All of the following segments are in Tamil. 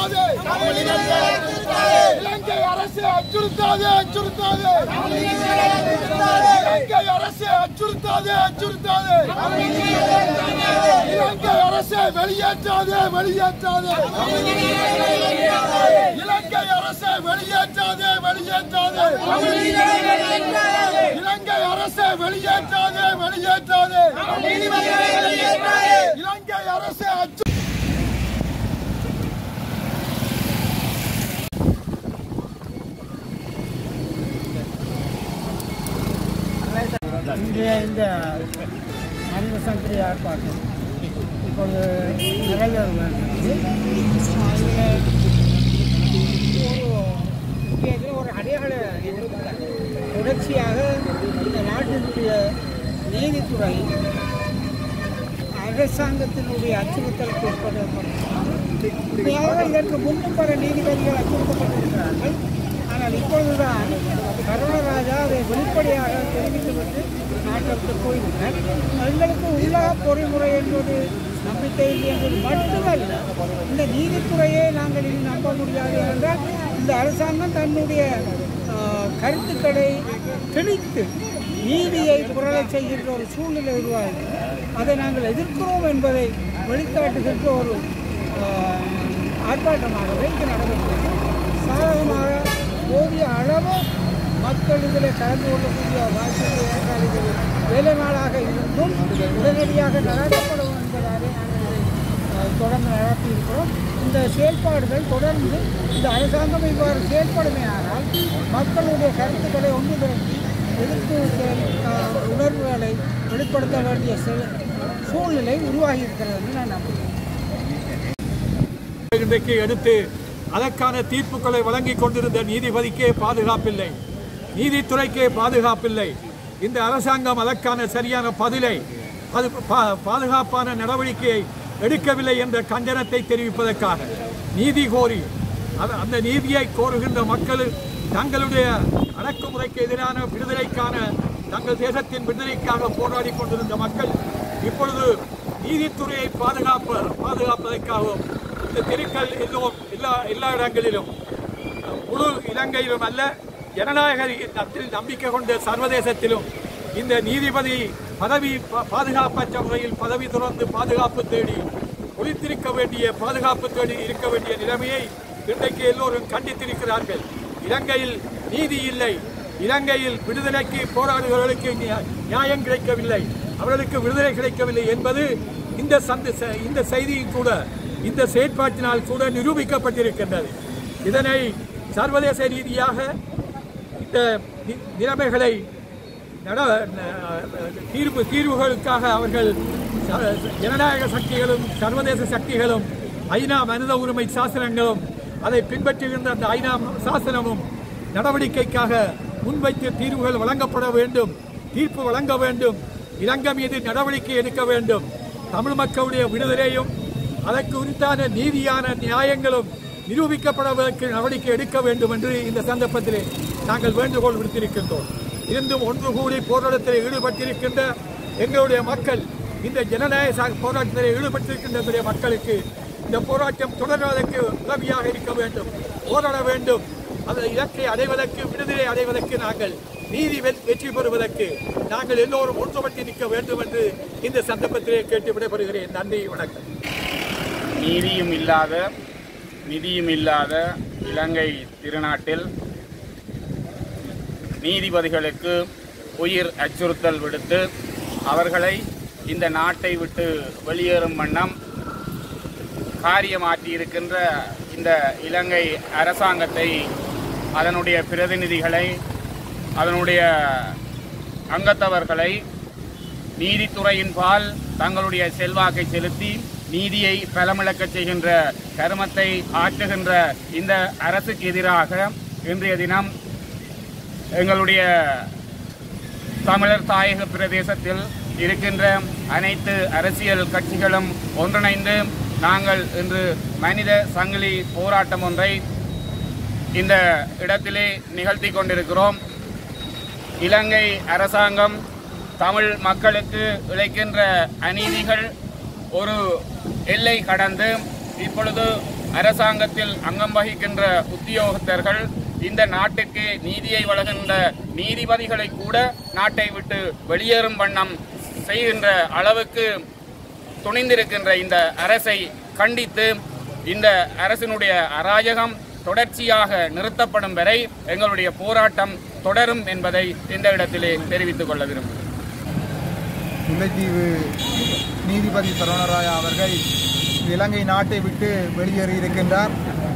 அச்சுறுத்தாதே இலங்கை அரசு அச்சுறுத்தாதே இலங்கை அரசு அச்சுறுத்தாதே இலங்கை அரசை வெளியேற்றாதே இலங்கை அரசை வெளியேற்றாதே இலங்கை அரசை வெளியேற்றாதே இலங்கை அரசை இன்றைய இந்த மனித சங்கிலி ஆர்ப்பாட்டம் இப்பொழுது நிறைவேறுவது ஒரு அடையாள தொடர்ச்சியாக இந்த நாட்டினுடைய நீதித்துறை அரசாங்கத்தினுடைய அச்சுறுத்தலுக்கு உட்படுத்தப்பட்டிருக்கிறார்கள். இதற்கு முன்பு பல நீதிபதிகள் அச்சுறுத்தப்பட்டிருக்கிறார்கள். ஆனால் இப்பொழுதுதான் கருணராஜா அதை வெளிப்படையாக தெரிவித்துவிட்டு நாட்டை விட்டு போய்விட்டார். எங்களுக்கு உள்ளக பொறிமுறை என்பது நம்பிக்கை இல்லை என்பது மட்டுமல்ல, இந்த நீதித்துறையை நாங்கள் இனி நம்ப முடியாது என்றால் இந்த அரசாங்கம் தன்னுடைய கருத்துக்களை திணித்து நீதியை புரளச் செய்கின்ற ஒரு சூழ்நிலை உருவாகி அதை நாங்கள் எதிர்க்கிறோம் என்பதை வெளிக்காட்டுகின்ற ஒரு ஆர்ப்பாட்டமாகவே இங்கு நடந்திருக்கிறது. சாதகமாக போதிய அளவு மக்கள் இதில் கலந்து கொள்ளக்கூடிய வாய்ப்புகளை ஏற்றால் இது வேலை நாளாக இருந்தும் உடனடியாக நடத்தப்படும் என்பதாலே நாங்கள் இதை தொடர்ந்து நடத்தியிருக்கிறோம். இந்த செயல்பாடுகள் தொடர்ந்து இந்த அரசாங்கம் இவ்வாறு செயல்படுமே ஆனால் மக்களுடைய கருத்துக்களை ஒன்று திரட்டி எதிர்ப்பு உணர்வுகளை வெளிப்படுத்த வேண்டிய சூழ்நிலை உருவாகி இருக்கிறது என்று நான் நம்புகிறேன். இன்றைக்கு எடுத்து அதற்கான தீர்ப்புகளை வழங்கிக் கொண்டிருந்த நீதிபதிக்கே பாதுகாப்பில்லை, நீதித்துறைக்கே பாதுகாப்பில்லை. இந்த அரசாங்கம் அதற்கான சரியான பதிலை பாதுகாப்பான நடவடிக்கையை எடுக்கவில்லை என்ற கண்டனத்தை தெரிவிப்பதற்காக நீதி கோரி அந்த நீதியை கோருகின்ற மக்கள் தங்களுடைய அடக்குமுறைக்கு எதிரான விடுதலைக்கான தங்கள் தேசத்தின் விடுதலைக்காக போராடி கொண்டிருந்த மக்கள் இப்பொழுது நீதித்துறையை பாதுகாப்பதற்காகவும் இந்த தெருக்கள் எல்லா இடங்களிலும் முழு இலங்கையிலும் அல்ல, ஜனநாயகத்தில் நம்பிக்கை கொண்ட சர்வதேசத்திலும் இந்த நீதிபதி பதவி பாதுகாப்பற்ற முறையில் பதவி துறந்து பாதுகாப்பு தேடி ஒளித்திருக்க வேண்டிய பாதுகாப்பு தேடி இருக்க வேண்டிய நிலைமையை இன்றைக்கு எல்லோரும் கண்டித்திருக்கிறார்கள். இலங்கையில் நீதி இல்லை, இலங்கையில் விடுதலைக்கு போராடுபவர்களுக்கு நியாயம் கிடைக்கவில்லை, அவர்களுக்கு விடுதலை கிடைக்கவில்லை என்பது இந்த செய்தியும் கூட இந்த செயற்பாட்டினால் கூட நிரூபிக்கப்பட்டிருக்கின்றது. இதனை சர்வதேச ரீதியாக இந்த நிலைமைகளை தீர்வுகளுக்காக அவர்கள் ஜனநாயக சக்திகளும் சர்வதேச சக்திகளும் ஐநா மனித உரிமை சாசனங்களும் அதை பின்பற்றுகின்ற அந்த ஐநா சாசனமும் நடவடிக்கைக்காக முன்வைத்து தீர்வுகள் வழங்கப்பட வேண்டும், தீர்ப்பு வழங்க வேண்டும், இலங்கை மீது நடவடிக்கை எடுக்க வேண்டும், தமிழ் மக்களுடைய விடுதலையும் அதற்கு உரித்தான நீதியான நியாயங்களும் நிரூபிக்கப்படுவதற்கு நடவடிக்கை எடுக்க வேண்டும் என்று இந்த சந்தர்ப்பத்திலே நாங்கள் வேண்டுகோள் விடுத்திருக்கின்றோம். இருந்தும் ஒன்று கூடி போராட்டத்தில் ஈடுபட்டிருக்கின்ற எங்களுடைய மக்கள், இந்த ஜனநாயக போராட்டத்தில் ஈடுபட்டிருக்கின்ற மக்களுக்கு இந்த போராட்டம் தொடர்வதற்கு உதவியாக இருக்க வேண்டும், போராட வேண்டும். அந்த இலக்கை அடைவதற்கு, விடுதலை அடைவதற்கு, நாங்கள் நீதி வெற்றி பெறுவதற்கு நாங்கள் எல்லோரும் ஒன்றுபட்டு நிற்க வேண்டும் என்று இந்த சந்தர்ப்பத்திலே கேட்டு விடைபெறுகிறேன். நன்றி, வணக்கம். நீதியும் இல்லாத நிதியும் இல்லாத இலங்கை திருநாட்டில் நீதிபதிகளுக்கு உயிர் அச்சுறுத்தல் விடுத்து அவர்களை இந்த நாட்டை விட்டு வெளியேறும் வண்ணம் காரியமாற்றியிருக்கின்ற இந்த இலங்கை அரசாங்கத்தை, அதனுடைய பிரதிநிதிகளை, அதனுடைய அங்கத்தவர்களை நீதித்துறையின் பால் தங்களுடைய செல்வாக்கை செலுத்தி நீதியை பலமிழக்க செய்கின்ற கருமத்தை ஆற்றுகின்ற இந்த அரசுக்கு எதிராக இன்றைய தினம் எங்களுடைய தமிழர் தாயக பிரதேசத்தில் இருக்கின்ற அனைத்து அரசியல் கட்சிகளும் ஒன்றிணைந்து நாங்கள் இன்று மனித சங்கிலி போராட்டம் ஒன்றை இந்த இடத்திலே நிகழ்த்தி கொண்டிருக்கிறோம். இலங்கை அரசாங்கம் தமிழ் மக்களுக்கு இழைக்கின்ற அநீதிகள் ஒரு எல்லை கடந்து இப்பொழுது அரசாங்கத்தில் அங்கம் வகிக்கின்ற உத்தியோகத்தர்கள் இந்த நாட்டுக்கு நீதியை வழங்குகின்ற நீதிபதிகளை கூட நாட்டை விட்டு வெளியேறும் வண்ணம் செய்கின்ற அளவுக்கு துணிந்திருக்கின்ற இந்த அரசை கண்டித்து இந்த அரசினுடைய அராஜகம் தொடர்ச்சியாக நிறுத்தப்படும் வரை எங்களுடைய போராட்டம் தொடரும் என்பதை இந்த இடத்திலே தெரிவித்துக் கொள்ள விரும்புகிறேன். முல்லைத்தீவு நீதிபதி சரவணராயா அவர்கள் இலங்கை நாட்டை விட்டு வெளியேறி இருக்கின்றார்.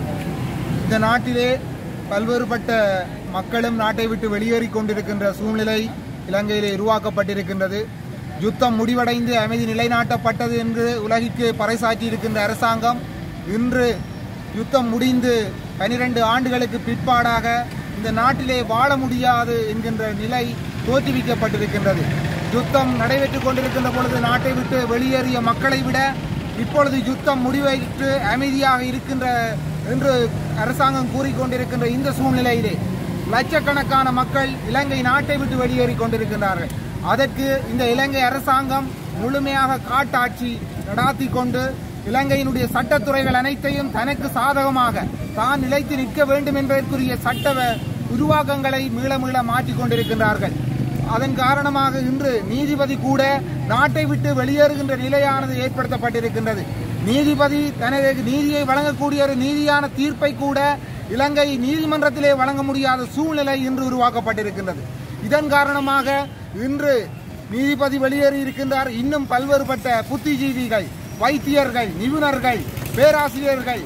இந்த நாட்டிலே பல்வேறுபட்ட மக்களும் நாட்டை விட்டு வெளியேறி கொண்டிருக்கின்ற சூழ்நிலை இலங்கையிலே உருவாக்கப்பட்டிருக்கின்றது. யுத்தம் முடிவடைந்து அமைதி நிலைநாட்டப்பட்டது என்று உலகிற்கு பறைசாற்றி இருக்கின்ற அரசாங்கம் இன்று யுத்தம் முடிந்து 12 ஆண்டுகளுக்கு பிற்பாடாக இந்த நாட்டிலே வாழ முடியாது என்கின்ற நிலை தோற்றுவிக்கப்பட்டிருக்கின்றது. யுத்தம் நடைபெற்றுக் கொண்டிருக்கின்ற பொழுது நாட்டை விட்டு வெளியேறிய மக்களை விட இப்பொழுது யுத்தம் முடிவைத்து அமைதியாக இருக்கின்ற என்று அரசாங்கம் கூறிக்கொண்டிருக்கின்ற இந்த சூழ்நிலையிலே லட்சக்கணக்கான மக்கள் இலங்கை நாட்டை விட்டு வெளியேறி கொண்டிருக்கின்றார்கள். அதற்கு இந்த இலங்கை அரசாங்கம் முழுமையாக காட்டாட்சி நடாத்தி கொண்டு இலங்கையினுடைய சட்டத்துறைகள் அனைத்தையும் தனக்கு சாதகமாக தான் நிலைத்து நிற்க வேண்டும் என்பதற்குரிய சட்ட உருவாக்கங்களை மீள மீள மாற்றிக் கொண்டிருக்கின்றார்கள். அதன் காரணமாக இன்று நீதிபதி கூட நாட்டை விட்டு வெளியேறுகின்ற நிலையானது ஏற்படுத்தப்பட்டிருக்கின்றது. நீதிபதி தனது நீதியை வழங்கக்கூடிய ஒரு நீதியான தீர்ப்பை கூட இலங்கை நீதிமன்றத்திலே வழங்க முடியாத சூழ்நிலை இன்று உருவாக்கப்பட்டிருக்கின்றது. இதன் காரணமாக இன்று நீதிபதி வெளியேறி இருக்கின்றார். இன்னும் பல்வேறுபட்ட புத்திஜீவிகள், வைத்தியர்கள், நிபுணர்கள், பேராசிரியர்கள்,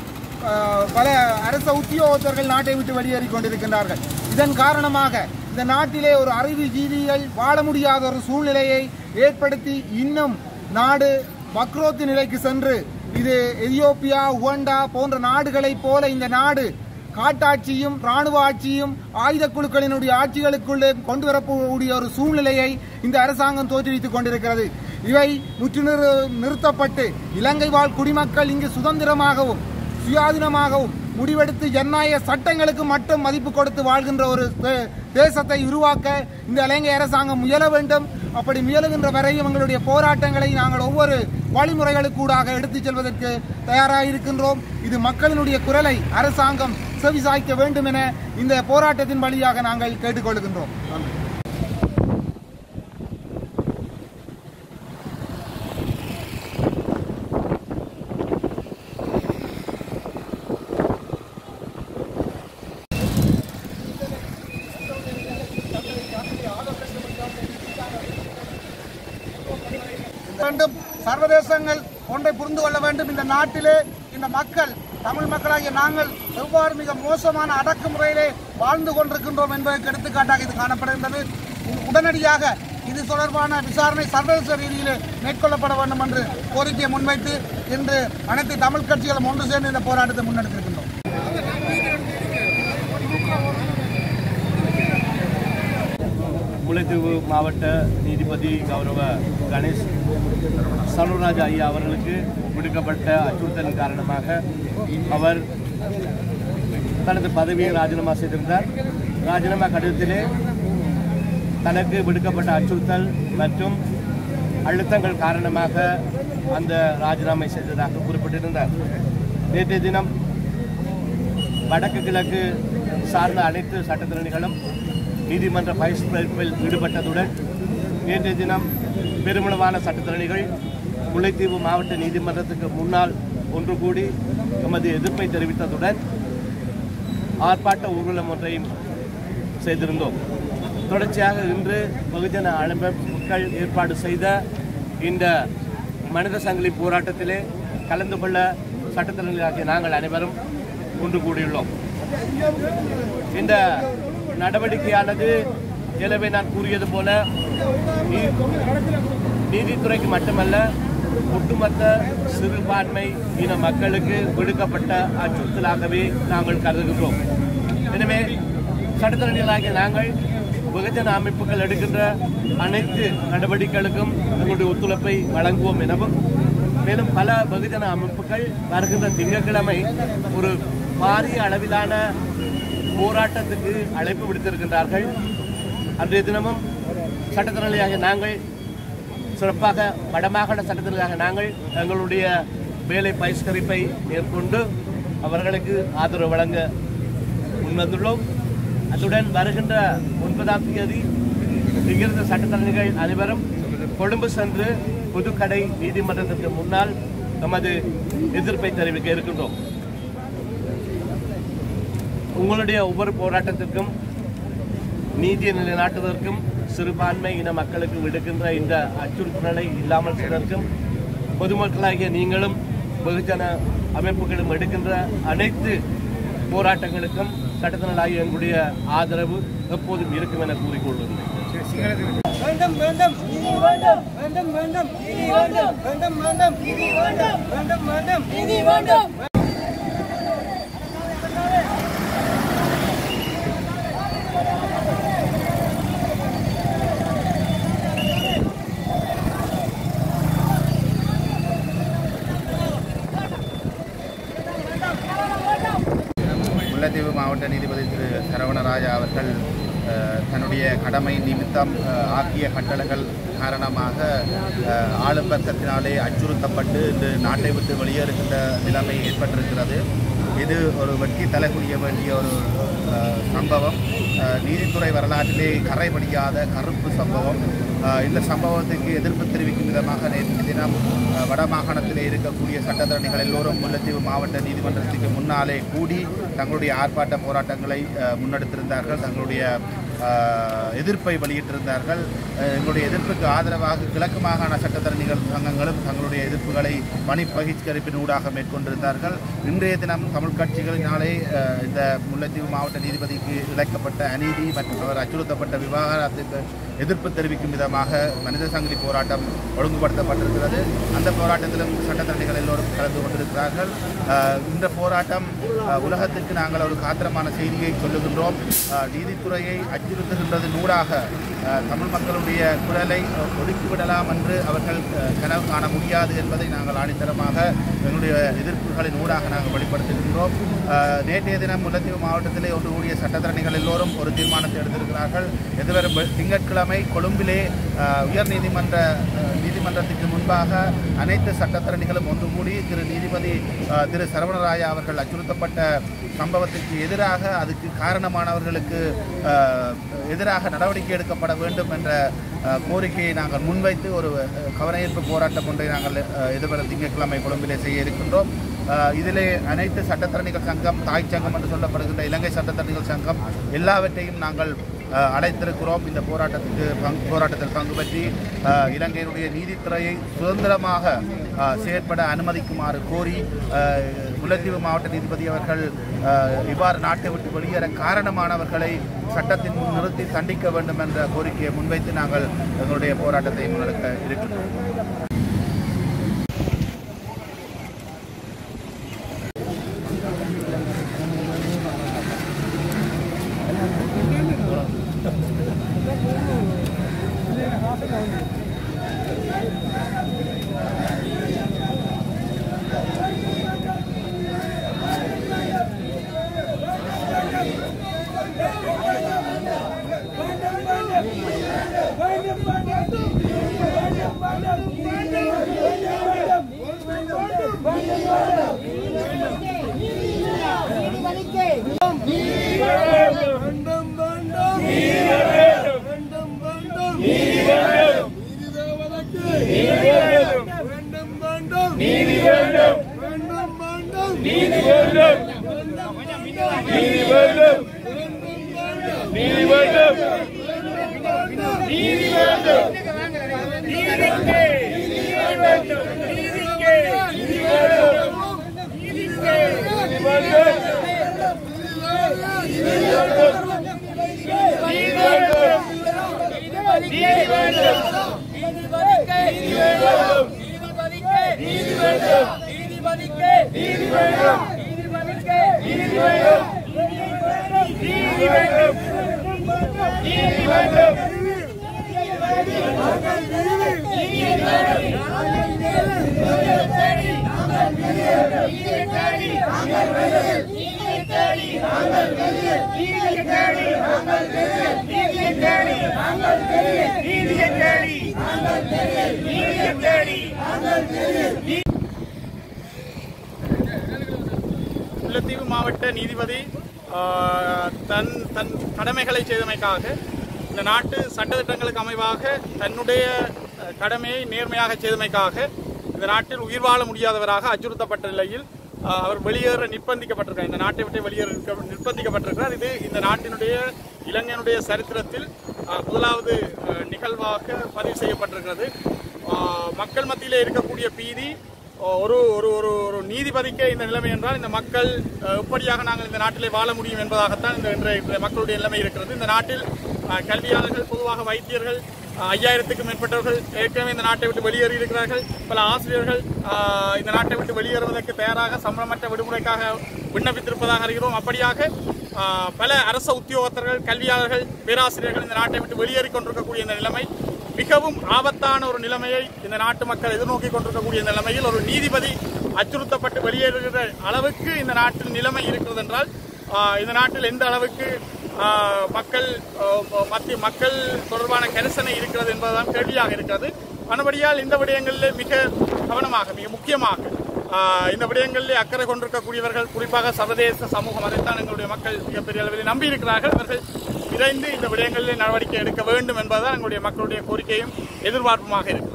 பல அரச உத்தியோகத்தர்கள் நாட்டை விட்டு வெளியேறி கொண்டிருக்கின்றார்கள். இதன் காரணமாக இந்த நாட்டிலே ஒரு அறிவு ஜீவிகள் வாழ முடியாத ஒரு சூழ்நிலையை ஏற்படுத்தி இன்னும் நாடு வக்ரோத்து நிலைக்கு சென்று இது எதியோப்பியா, உகாண்டா போன்ற நாடுகளைப் போல இந்த நாடு காட்டாட்சியும் இராணுவ ஆட்சியும் ஆயுத குழுக்களினுடைய ஆட்சிகளுக்குள்ளே கொண்டு வரக்கூடிய ஒரு சூழ்நிலையை இந்த அரசாங்கம் தோற்றுவித்துக் கொண்டிருக்கிறது. இவை முற்று நிறுத்தப்பட்டு இலங்கை வாழ் குடிமக்கள் இங்கு சுதந்திரமாகவும் சுயாதீனமாகவும் முடிவெடுத்து ஜனநாயக சட்டங்களுக்கு மட்டும் மதிப்பு கொடுத்து வாழ்கின்ற ஒரு தேசத்தை உருவாக்க இந்த இலங்கை அரசாங்கம் முயல வேண்டும். அப்படி முயலுகின்ற வரையும் எங்களுடைய போராட்டங்களை நாங்கள் ஒவ்வொரு வழிமுறைகளுக்கூடாக எடுத்துச் செல்வதற்கு தயாராக இருக்கின்றோம். இது மக்களினுடைய குரலை அரசாங்கம் செவிசாய்க்க வேண்டும் என இந்த போராட்டத்தின் வழியாக நாங்கள் கேட்டுக்கொள்கின்றோம். சர்வதேசங்கள் ஒன்றை புரிந்து கொள்ள வேண்டும். இந்த நாட்டிலே இந்த மக்கள், தமிழ் மக்களாகிய நாங்கள் எவ்வாறு மிக மோசமான அடக்குமுறையிலே வாழ்ந்து கொண்டிருக்கின்றோம் என்பதற்கு எடுத்துக்காட்டாக இது காணப்படுகின்றது. உடனடியாக இது தொடர்பான விசாரணை சர்வதேச ரீதியிலே மேற்கொள்ளப்பட வேண்டும் என்று கோரிக்கையை முன்வைத்து இன்று அனைத்து தமிழ் கட்சிகளும் ஒன்று சேர்ந்து இந்த போராட்டத்தை முன்னெடுத்திருக்கின்றோம். முல்லைத்தீவு மாவட்ட நீதிபதி கௌரவ கணேஷ் சரவணராஜா ஐயா அவர்களுக்கு விடுக்கப்பட்ட அச்சுறுத்தலின் காரணமாக அவர் தனது பதவியை ராஜினாமா செய்திருந்தார். ராஜினாமா கடிதத்திலே தனக்கு விடுக்கப்பட்ட அச்சுறுத்தல் மற்றும் அழுத்தங்கள் காரணமாக அந்த ராஜினாமா செய்ததாக குறிப்பிட்டிருந்தார். நேற்றைய தினம் வடக்கு கிழக்கு சார்ந்த அனைத்து சட்டத்திறனிகளும் நீதிமன்ற பயிற்சியில் ஈடுபட்டதுடன் நேற்றைய தினம் பெருமளவான சட்டத்திறனிகள் முல்லைத்தீவு மாவட்ட நீதிமன்றத்துக்கு முன்னால் ஒன்று கூடி எமது எதிர்ப்பை தெரிவித்ததுடன் ஆர்ப்பாட்ட ஊர்வலம் ஒன்றையும் செய்திருந்தோம். தொடர்ச்சியாக இன்று பகுஜன அமைப்புகள் ஏற்பாடு செய்த இந்த மனித சங்கிலி போராட்டத்திலே கலந்து கொள்ள சட்டத்திறனிகளாகிய நாங்கள் அனைவரும் ஒன்று கூடியுள்ளோம். இந்த நடவடிக்கையானது எனவே நான் கூறியது போல நீதித்துறைக்கு மட்டுமல்ல ஒட்டுமொத்த சிறுபான்மை இன மக்களுக்கு விடுக்கப்பட்ட அச்சுறுத்தலாகவே நாங்கள் கருதுகின்றோம். எனவே சட்டத்திறனிகளாகிய நாங்கள் வெகுஜன அமைப்புகள் எடுக்கின்ற அனைத்து நடவடிக்கைகளுக்கும் எங்களுடைய ஒத்துழைப்பை வழங்குவோம் எனவும், மேலும் பல வெகுஜன அமைப்புகள் வருகின்ற திங்கட்கிழமை ஒரு பாரிய அளவிலான போராட்டத்துக்கு அழைப்பு விடுத்திருக்கின்றார்கள். அன்றைய தினமும் சட்டத்திறனிகளாக நாங்கள் சிறப்பாக வடமாகாண சட்டத்திற்காக நாங்கள் எங்களுடைய வேலை பகிஷ்கரிப்பை மேற்கொண்டு அவர்களுக்கு ஆதரவு வழங்க முன்வந்துள்ளோம். அத்துடன் வருகின்ற 9ஆம் தேதி இங்கிருந்த சட்டத்தரணிகள் அனைவரும் கொழும்பு சென்று புதுக்கடை நீதிமன்றத்திற்கு முன்னால் நமது எதிர்ப்பை தெரிவிக்க இருக்கின்றோம். உங்களுடைய ஒவ்வொரு போராட்டத்திற்கும் நீதியை நிலைநாட்டுவதற்கும் சிறுபான்மை இன மக்களுக்கு விடுக்கின்ற இந்த அச்சுறுத்தலை இல்லாமல் செய்வதற்கும் பொதுமக்களாகிய நீங்களும் வெகுஜன அமைப்புகளும் எடுக்கின்ற அனைத்து போராட்டங்களுக்கும் சட்டத்தினராகிய எங்களுடைய ஆதரவு எப்போதும் இருக்கும் என கூறிக்கொள்வது. வேண்டும் வேண்டும் நீதி வேண்டும் வேண்டும் வேண்டும் நீதி வேண்டும் வேண்டும் வேண்டும் நீதி வேண்டும் வேண்டும் வேண்டும் நீதி வேண்டும். முல்லைத்தீவு மாவட்ட நீதிபதி திரு சரவணராஜா அவர்கள் தன்னுடைய கடமை நிமித்தம் ஆக்கிய கட்டளைகள் காரணமாக ஆளும் வர்க்கத்தினாலே அச்சுறுத்தப்பட்டு இந்த நாட்டை விட்டு வெளியேறுகின்ற நிலைமை ஏற்பட்டிருக்கிறது. இது ஒரு வெட்கி தலைகுனிய வேண்டிய ஒரு சம்பவம். நீதித்துறை வரலாற்றிலே கரைபடியாத கருப்பு சம்பவம். இந்த சம்பவத்துக்கு எதிர்ப்பு தெரிவிக்கும் விதமாக நேற்று தினம் வடமாகாணத்தில் இருக்கக்கூடிய சட்டத்தரணிகள் எல்லோரும் முல்லைத்தீவு மாவட்ட நீதிமன்றத்துக்கு முன்னாலே கூடி தங்களுடைய ஆர்ப்பாட்ட போராட்டங்களை முன்னெடுத்திருந்தார்கள். தங்களுடைய எதிர்ப்பை வெளியிட்டிருந்தார்கள். எங்களுடைய எதிர்ப்புக்கு ஆதரவாக கிழக்கு மாகாண சட்டத்தரணிகள் சங்கங்களும் தங்களுடைய எதிர்ப்புகளை பணி பகிஷ்கரிப்பின் ஊடாக மேற்கொண்டிருந்தார்கள். இன்றைய தினம் தமிழ் கட்சிகளினாலே இந்த முல்லைத்தீவு மாவட்ட நீதிபதிக்கு இழைக்கப்பட்ட அநீதி மற்றும் அவர் அச்சுறுத்தப்பட்ட விவகாரத்துக்கு எதிர்ப்பு தெரிவிக்கும் விதமாக மனித சங்கிலி போராட்டம் ஒழுங்குபடுத்தப்பட்டிருக்கிறது. அந்த போராட்டத்திலும் சட்டத்தரணிகள் எல்லோரும் கலந்து கொண்டிருக்கிறார்கள். இந்த போராட்டம் உலகத்திற்கு நாங்கள் ஒரு காத்திரமான செய்தியை சொல்லுகின்றோம். நீதித்துறையை அச்சுறுத்துகின்றது நூறாக தமிழ் மக்களுடைய குரலை ஒடுக்கிவிடலாம் என்று அவர்கள் கனவு காண முடியாது என்பதை நாங்கள் ஆணித்தரமாக எங்களுடைய எதிர்ப்புகளின் ஊடாக நாங்கள் வெளிப்படுத்துகின்றோம். நேற்றைய தினம் முல்லைத்தீவு மாவட்டத்திலே ஒன்று கூடிய சட்டத்தரணிகள் எல்லோரும் ஒரு தீர்மானத்தை எடுத்திருக்கிறார்கள். எதிர்வரும் திங்கட்கிழமை கொழும்பிலே உயர் நீதிமன்றத்துக்கு முன்பாக அனைத்து சட்டத்தரணிகளும் ஒன்று கூடி நீதிபதி திரு சரவணராஜா அவர்கள் அச்சுறுத்தப்பட்ட சம்பவத்திற்கு எதிராக அதுக்கு காரணமானவர்களுக்கு எதிராக நடவடிக்கை எடுக்கப்பட வேண்டும் என்ற கோரிக்கையை நாங்கள் முன்வைத்து ஒரு கவனஈர்ப்பு போராட்டம் ஒன்றை நாங்கள் எதிர்வரும் திங்கட்கிழமை கொழும்பிலே செய்ய இருக்கின்றோம். இதிலே அனைத்து சட்டத்தரணிகள் சங்கம், தாய் சங்கம் என்று சொல்லப்படுகின்ற இலங்கை சட்டத்தரணிகள் சங்கம் எல்லாவற்றையும் நாங்கள் அழைத்திருக்கிறோம். இந்த போராட்டத்தில் பங்கு பற்றி இலங்கையினுடைய நீதித்துறையை சுதந்திரமாக செயற்பட அனுமதிக்குமாறு கோரி முல்லைத்தீவு மாவட்ட நீதிபதி அவர்கள் இவ்வாறு நாட்டை விட்டு வெளியேற காரணமானவர்களை சட்டத்தின் முன் நிறுத்தி தண்டிக்க வேண்டும் என்ற கோரிக்கையை முன்வைத்து நாங்கள் எங்களுடைய போராட்டத்தை முன்னெடுக்க இருக்கின்றோம். மாவட்ட நீதிபதி தன் தன் கடமைகளை செய்தமைக்காக இந்த நாட்டு சட்டத்திட்டங்களுக்கு அமைவாக தன்னுடைய கடமையை நேர்மையாக செய்தமைக்காக இந்த நாட்டில் உயிர் வாழ முடியாதவராக அச்சுறுத்தப்பட்ட நிலையில் அவர் வெளியேற நிர்பந்திக்கப்பட்டிருக்கிறார். இந்த நாட்டை விட்டு வெளியேற நிர்பந்திக்கப்பட்டிருக்கிறார். இது இந்த நாட்டினுடைய இலங்கையினுடைய சரித்திரத்தில் முதலாவது நிகழ்வாக பதிவு செய்யப்பட்டிருக்கிறது. மக்கள் மத்தியிலே இருக்கக்கூடிய பீதி ஒரு ஒரு ஒரு ஒரு நீதிபதிக்கே இந்த நிலைமை என்றால் இந்த மக்கள் எப்படியாக நாங்கள் இந்த நாட்டிலே வாழ முடியும் என்பதாகத்தான் இந்த மக்களுடைய நிலைமை இருக்கிறது. இந்த நாட்டில் கல்வியாளர்கள், பொதுவாக வைத்தியர்கள், 5000க்கும் மேற்பட்டவர்கள் ஏற்கனவே இந்த நாட்டை விட்டு வெளியேறி இருக்கிறார்கள். பல ஆசிரியர்கள் இந்த நாட்டை விட்டு வெளியேறுவதற்கு தயாராக சம்பளமற்ற விடுமுறைக்காக விண்ணப்பித்திருப்பதாக அறிகிறோம். அப்படியாக பல அரச உத்தியோகத்தர்கள், கல்வியாளர்கள், பேராசிரியர்கள் இந்த நாட்டை விட்டு வெளியேறி கொண்டிருக்கக்கூடிய இந்த நிலைமை மிகவும் ஆபத்தான ஒரு நிலைமையை இந்த நாட்டு மக்கள் எதிர்நோக்கி கொண்டிருக்கக்கூடிய நிலைமையில் ஒரு நீதிபதி அச்சுறுத்தப்பட்டு வெளியேறுகிற அளவுக்கு இந்த நாட்டில் நிலைமை இருக்கிறது என்றால் இந்த நாட்டில் எந்த அளவுக்கு மக்கள் தொடர்பான கரிசனை இருக்கிறது என்பதுதான் கேள்வியாக இருக்கிறது. மறுபடியால் இந்த விடயங்களில் மிக கவனமாக, மிக முக்கியமாக இந்த விடயங்களில் அக்கறை கொண்டிருக்கக்கூடியவர்கள், குறிப்பாக சர்வதேச சமூகம், அதைத்தான் எங்களுடைய மக்கள் மிகப்பெரிய அளவில் நம்பியிருக்கிறார்கள். அவர்கள் விரைந்து இந்த விடயங்களில் நடவடிக்கை எடுக்க வேண்டும் என்பதுதான் எங்களுடைய மக்களுடைய கோரிக்கையும் எதிர்பார்ப்புமாக இருக்கிறது.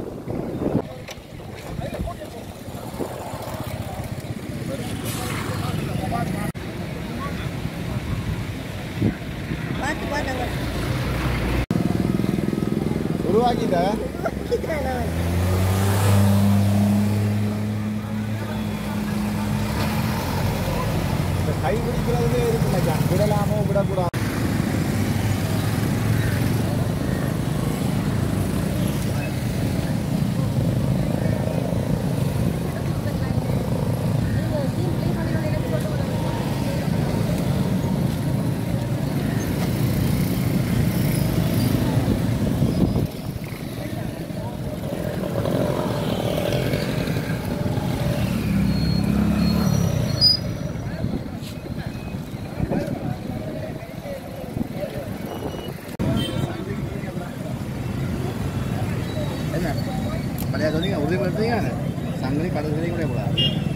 உருவாக்கிட்ட கை பிடிக்கிறதுலே இருக்கு மச்சான். விடலாமோ விடக்கூடாது. Pada hari ini udah berarti kan, sanggup pada hari ini udah pulang.